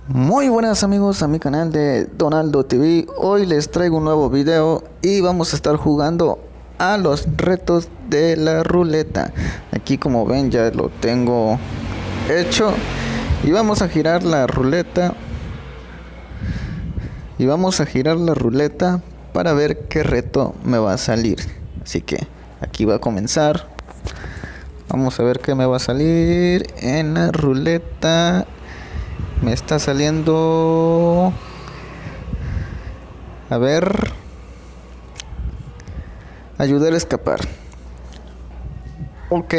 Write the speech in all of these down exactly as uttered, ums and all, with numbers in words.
Muy buenas amigos a mi canal de Donaldo T V. Hoy les traigo un nuevo video y vamos a estar jugando a los retos de la ruleta. Aquí, como ven, ya lo tengo hecho y vamos a girar la ruleta y vamos a girar la ruleta para ver qué reto me va a salir. Así que aquí va a comenzar. Vamos a ver qué me va a salir en la ruleta. Me está saliendo, a ver, ayudar a escapar. Ok,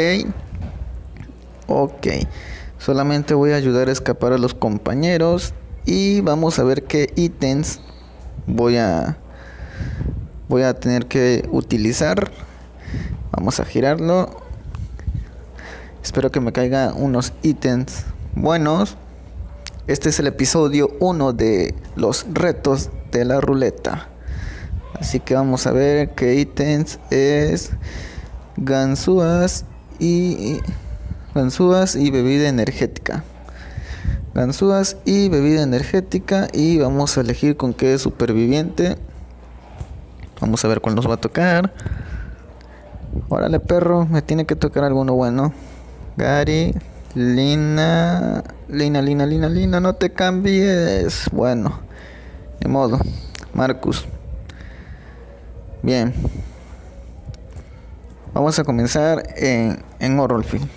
ok, solamente voy a ayudar a escapar a los compañeros y vamos a ver qué ítems voy a voy a tener que utilizar. Vamos a girarlo. Espero que me caigan unos ítems buenos. Este es el episodio uno de los retos de la ruleta. Así que vamos a ver qué ítems es. Ganzúas y ganzúas y bebida energética. Ganzúas y bebida energética. Y vamos a elegir con qué superviviente. Vamos a ver cuál nos va a tocar. Órale, perro, me tiene que tocar alguno bueno. Gary, Lina, Lina, Lina, Lina, Lina, no te cambies. Bueno, de modo. Marcus. Bien. Vamos a comenzar en, en Orolfield.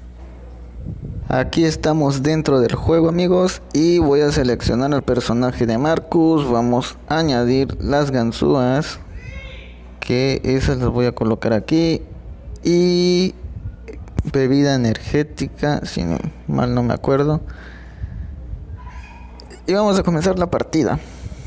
Aquí estamos dentro del juego, amigos, y voy a seleccionar al personaje de Marcus. Vamos a añadir las ganzúas, que esas las voy a colocar aquí, y bebida energética, si no, mal no me acuerdo. Y vamos a comenzar la partida.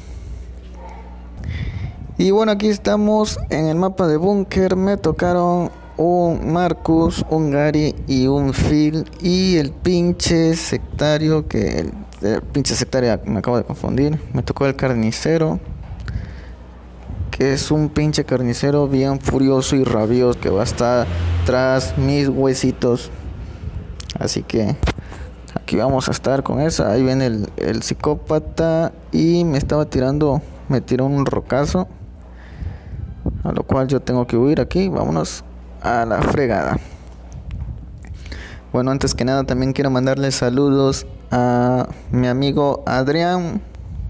Y bueno, aquí estamos en el mapa de búnker. Me tocaron un Marcus, un Gary y un Phil. Y el pinche sectario, que el, el pinche sectario me acabo de confundir. Me tocó el carnicero, que es un pinche carnicero bien furioso y rabioso, que va a estar tras mis huesitos. Así que aquí vamos a estar con esa. Ahí viene el, el psicópata y me estaba tirando, me tiró un rocazo, a lo cual yo tengo que huir aquí. Vámonos a la fregada. Bueno, antes que nada también quiero mandarle saludos a mi amigo Adrián.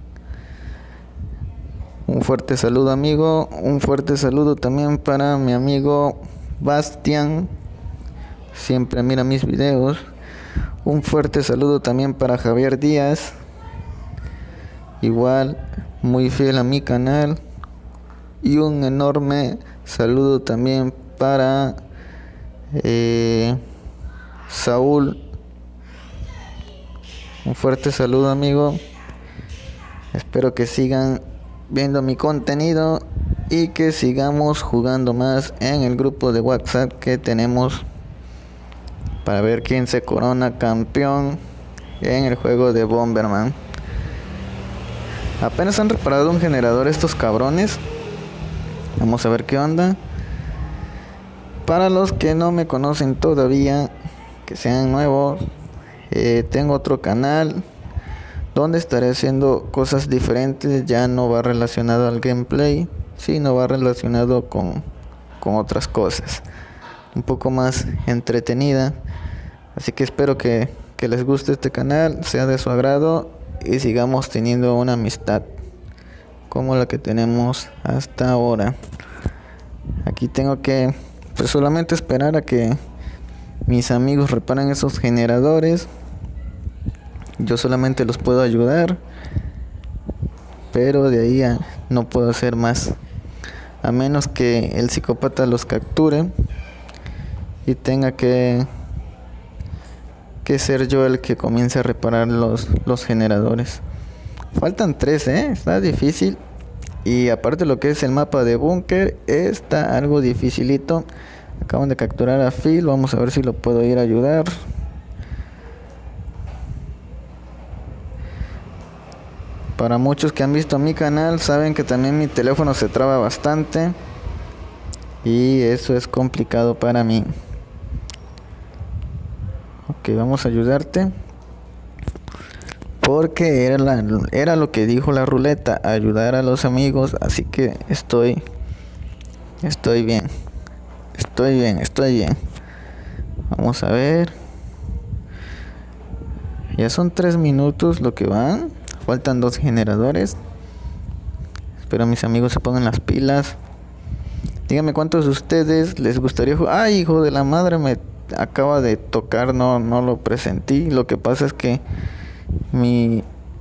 Un fuerte saludo, amigo. Un fuerte saludo también para mi amigo Bastian. Siempre mira mis videos. Un fuerte saludo también para Javier Díaz. Igual, muy fiel a mi canal. Y un enorme saludo también para eh, Saúl. Un fuerte saludo, amigo. Espero que sigan viendo mi contenido y que sigamos jugando más en el grupo de WhatsApp que tenemos para ver quién se corona campeón en el juego de Bomberman. Apenas han reparado un generador estos cabrones. Vamos a ver qué onda. Para los que no me conocen todavía, que sean nuevos, eh, tengo otro canal donde estaré haciendo cosas diferentes. Ya no va relacionado al gameplay, sino va relacionado con, con otras cosas un poco más entretenida. Así que espero que, que les guste este canal, sea de su agrado y sigamos teniendo una amistad como la que tenemos hasta ahora. Aquí tengo que pues solamente esperar a que mis amigos reparen esos generadores. Yo solamente los puedo ayudar, pero de ahí a, no puedo hacer más, a menos que el psicópata los capture y tenga que que ser yo el que comience a reparar los, los generadores. Faltan tres, eh, está difícil. Y aparte lo que es el mapa de búnker está algo dificilito. Acaban de capturar a Phil, vamos a ver si lo puedo ir a ayudar. Para muchos que han visto mi canal, saben que también mi teléfono se traba bastante. Y eso es complicado para mí. Ok, vamos a ayudarte. Porque era, la, era lo que dijo la ruleta, ayudar a los amigos, así que estoy, estoy bien, estoy bien, estoy bien. Vamos a ver. Ya son tres minutos lo que van, faltan dos generadores. Espero mis amigos se pongan las pilas. Díganme cuántos de ustedes les gustaría jugar. Ay, hijo de la madre, me acaba de tocar, no, no lo presentí. Lo que pasa es que mi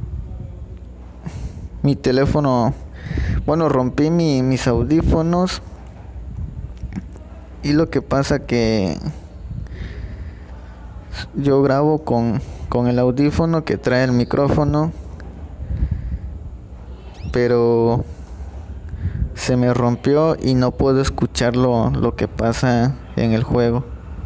mi teléfono, bueno, rompí mi, mis audífonos. Y lo que pasa que yo grabo con, con el audífono que trae el micrófono, pero se me rompió y no puedo escuchar lo, lo que pasa en el juego.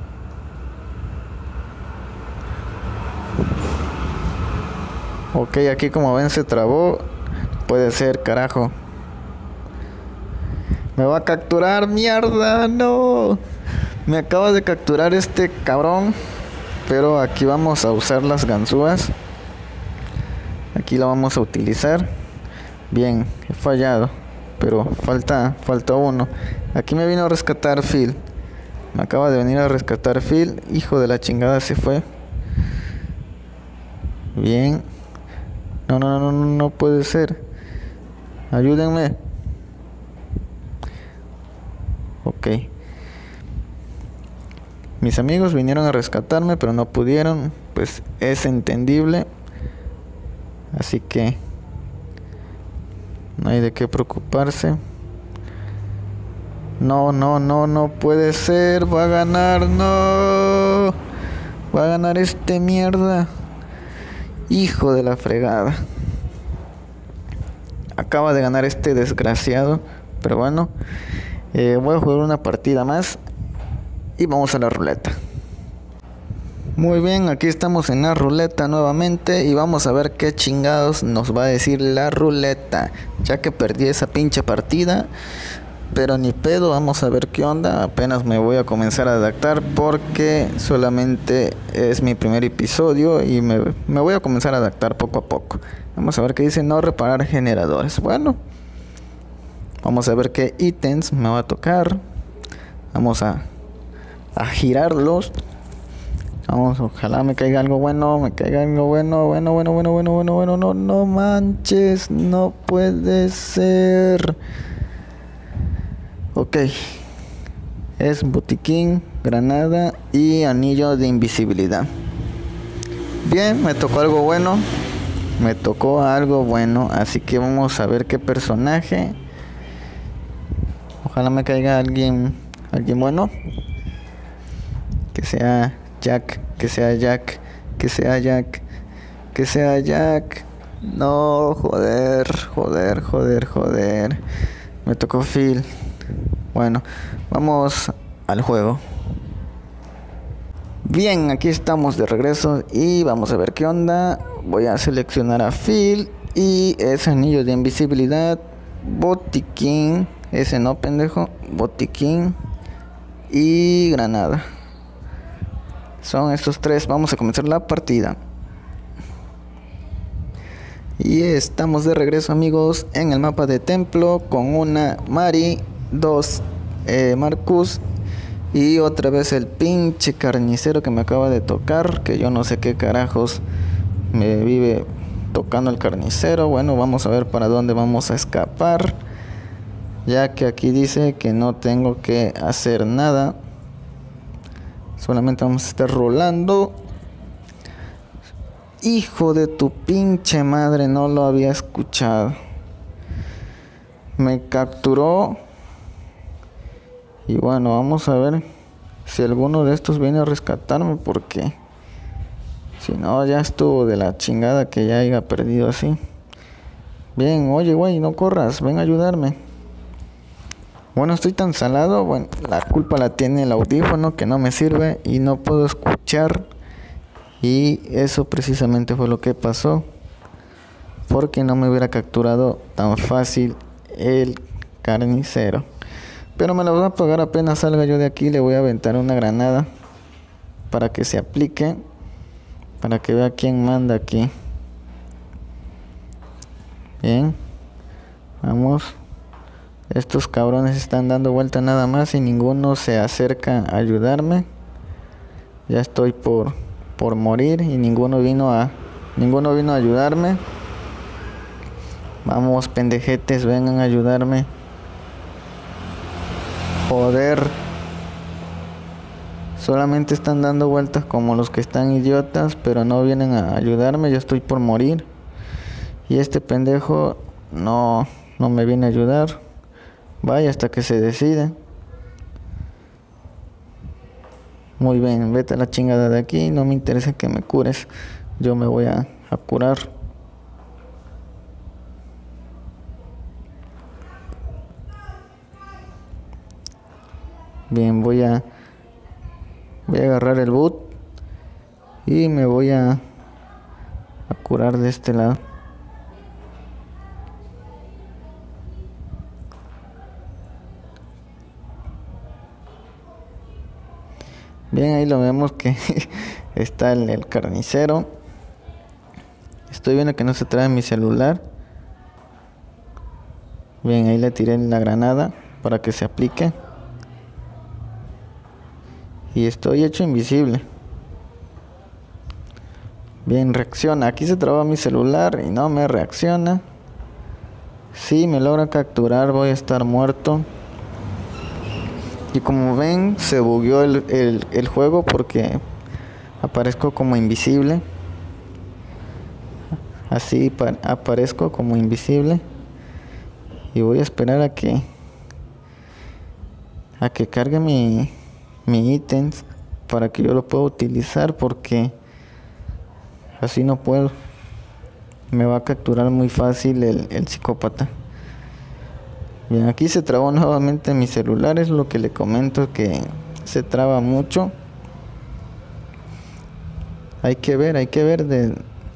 Ok, aquí como ven se trabó. Puede ser, carajo. Me va a capturar, mierda, no. Me acaba de capturar este cabrón. Pero aquí vamos a usar las ganzúas. Aquí la vamos a utilizar. Bien, he fallado. Pero falta, falta uno. Aquí me vino a rescatar Phil. Me acaba de venir a rescatar Phil. Hijo de la chingada, se fue. Bien. No, no, no, no, no puede ser. Ayúdenme. Ok. Mis amigos vinieron a rescatarme, pero no pudieron. Pues es entendible. Así que no hay de qué preocuparse. No, no, no, no puede ser. Va a ganar, no. Va a ganar este mierda. Hijo de la fregada. Acaba de ganar este desgraciado. Pero bueno, eh, voy a jugar una partida más. Y vamos a la ruleta. Muy bien, aquí estamos en la ruleta nuevamente. Y vamos a ver qué chingados nos va a decir la ruleta. Ya que perdí esa pinche partida. Pero ni pedo, vamos a ver qué onda. Apenas me voy a comenzar a adaptar porque solamente es mi primer episodio y me, me voy a comenzar a adaptar poco a poco. Vamos a ver qué dice no reparar generadores. Bueno, vamos a ver qué ítems me va a tocar. Vamos a, a girarlos. Vamos, ojalá me caiga algo bueno, me caiga algo bueno, bueno, bueno, bueno, bueno, bueno, bueno, no, no manches, no puede ser. Ok, es botiquín, granada y anillo de invisibilidad. Bien, me tocó algo bueno. Me tocó algo bueno. Así que vamos a ver qué personaje. Ojalá me caiga alguien, alguien bueno. Que sea Jack, que sea Jack, que sea Jack, que sea Jack. No, joder, joder, joder, joder. Me tocó Phil. Bueno, vamos al juego. Bien, aquí estamos de regreso y vamos a ver qué onda. Voy a seleccionar a Phil y ese anillo de invisibilidad, botiquín, ese no pendejo, botiquín y granada. Son estos tres, vamos a comenzar la partida. Y estamos de regreso, amigos, en el mapa de templo con una Mari, dos eh, Marcus y otra vez el pinche carnicero que me acaba de tocar, que yo no sé qué carajos me vive tocando el carnicero. Bueno, vamos a ver para dónde vamos a escapar, ya que aquí dice que no tengo que hacer nada, solamente vamos a estar rolando. Hijo de tu pinche madre, no lo había escuchado. Me capturó. Y bueno, vamos a ver si alguno de estos viene a rescatarme, porque si no, ya estuvo de la chingada que ya haya perdido así. Bien, oye, güey, no corras, ven a ayudarme. Bueno, estoy tan salado. Bueno, la culpa la tiene el audífono que no me sirve y no puedo escuchar. Y eso precisamente fue lo que pasó, porque no me hubiera capturado tan fácil el carnicero. Pero me lo voy a pagar apenas salga yo de aquí. Le voy a aventar una granada para que se aplique, para que vea quién manda aquí. Bien. Vamos. Estos cabrones están dando vuelta nada más y ninguno se acerca a ayudarme. Ya estoy por, por morir y ninguno vino a ninguno vino a ayudarme. Vamos, pendejetes, vengan a ayudarme. Joder. Solamente están dando vueltas como los que están idiotas, pero no vienen a ayudarme. Ya estoy por morir. Y este pendejo no, no me viene a ayudar. Vaya, hasta que se decide. Muy bien, vete a la chingada de aquí. No me interesa que me cures. Yo me voy a, a curar. Bien, voy a voy a agarrar el boot y me voy a, a curar de este lado. Bien, ahí lo vemos que está el, el carnicero. Estoy viendo que no se trae mi celular. Bien, ahí le tiré la granada para que se aplique. Y estoy hecho invisible. Bien, reacciona. Aquí se traba mi celular y no me reacciona. Si me logra capturar, voy a estar muerto. Y como ven, se bugueó el, el, el juego porque aparezco como invisible. Así aparezco como invisible. Y voy a esperar a que a que cargue mi mi ítems para que yo lo pueda utilizar, porque así no puedo. Me va a capturar muy fácil el, el psicópata. Bien, aquí se trabó nuevamente mi celular. Es lo que le comento, que se traba mucho. Hay que ver, hay que ver de...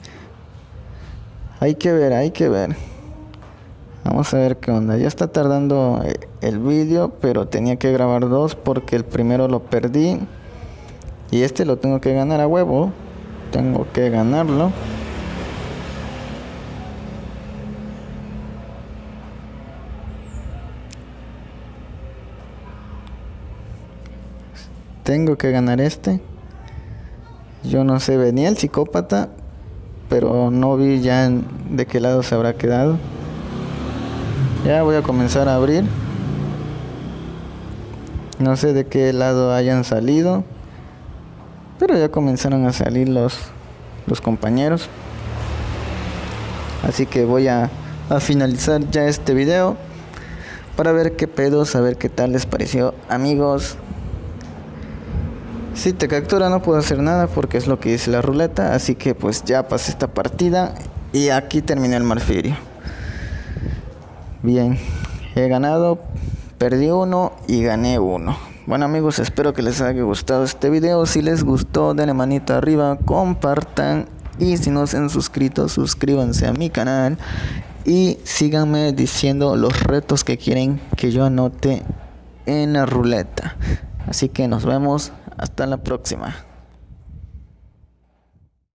Hay que ver, hay que ver. Vamos a ver qué onda. Ya está tardando el vídeo, pero tenía que grabar dos porque el primero lo perdí. Y este lo tengo que ganar a huevo. Tengo que ganarlo. Tengo que ganar este. Yo no sé, venía el psicópata, pero no vi ya de qué lado se habrá quedado. Ya voy a comenzar a abrir. No sé de qué lado hayan salido, pero ya comenzaron a salir los, los compañeros. Así que voy a, a finalizar ya este video para ver qué pedo, saber qué tal les pareció, amigos. Si te captura no puedo hacer nada porque es lo que dice la ruleta. Así que pues ya pasé esta partida y aquí terminé el martirio. Bien, he ganado, perdí uno y gané uno. Bueno amigos, espero que les haya gustado este video. Si les gustó, denle manita arriba, compartan. Y si no se han suscrito, suscríbanse a mi canal. Y síganme diciendo los retos que quieren que yo anote en la ruleta. Así que nos vemos, hasta la próxima.